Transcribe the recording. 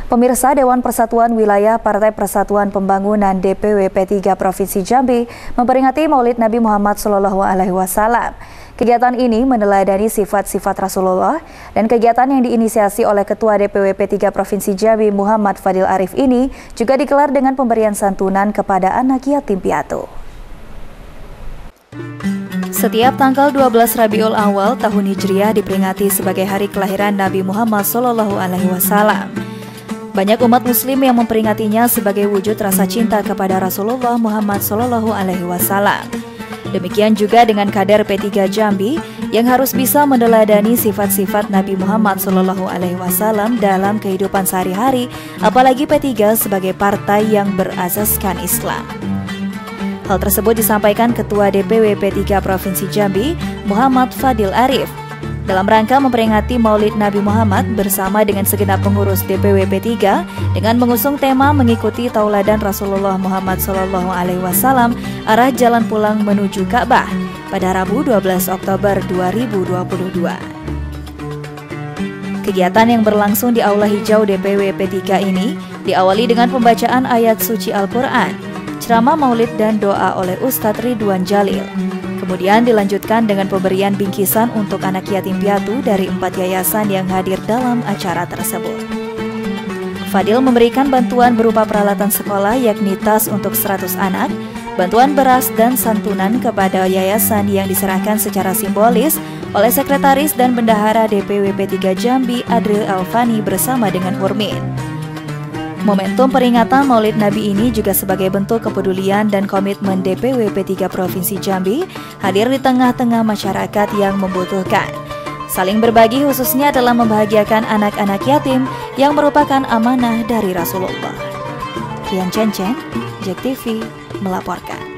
Pemirsa, Dewan Persatuan Wilayah Partai Persatuan Pembangunan DPW P3 Provinsi Jambi memperingati Maulid Nabi Muhammad SAW. Kegiatan ini meneladani sifat-sifat Rasulullah dan kegiatan yang diinisiasi oleh Ketua DPW P3 Provinsi Jambi Muhammad Fadil Arif ini juga digelar dengan pemberian santunan kepada anak yatim piatu. Setiap tanggal 12 Rabiul Awal tahun Hijriah diperingati sebagai hari kelahiran Nabi Muhammad SAW. Banyak umat muslim yang memperingatinya sebagai wujud rasa cinta kepada Rasulullah Muhammad SAW. Demikian juga dengan kader P3 Jambi yang harus bisa meneladani sifat-sifat Nabi Muhammad SAW dalam kehidupan sehari-hari, apalagi P3 sebagai partai yang berasaskan Islam. Hal tersebut disampaikan Ketua DPW P3 Provinsi Jambi, Muhammad Fadil Arif, dalam rangka memperingati Maulid Nabi Muhammad bersama dengan segenap pengurus DPW P3 dengan mengusung tema mengikuti tauladan Rasulullah Muhammad SAW arah jalan pulang menuju Ka'bah pada Rabu 12 Oktober 2022. Kegiatan yang berlangsung di Aula Hijau DPW P3 ini diawali dengan pembacaan ayat suci Al-Quran, ceramah maulid dan doa oleh Ustadz Ridwan Jalil. Kemudian dilanjutkan dengan pemberian bingkisan untuk anak yatim piatu dari 4 yayasan yang hadir dalam acara tersebut. Fadil memberikan bantuan berupa peralatan sekolah yakni tas untuk 100 anak, bantuan beras dan santunan kepada yayasan yang diserahkan secara simbolis oleh Sekretaris dan Bendahara DPW P3 Jambi Adril Alfani bersama dengan Hurmin. Momentum peringatan Maulid Nabi ini juga sebagai bentuk kepedulian dan komitmen DPW P3 Provinsi Jambi hadir di tengah-tengah masyarakat yang membutuhkan. Saling berbagi khususnya dalam membahagiakan anak-anak yatim yang merupakan amanah dari Rasulullah. Rian Cencen, JEK TV, melaporkan.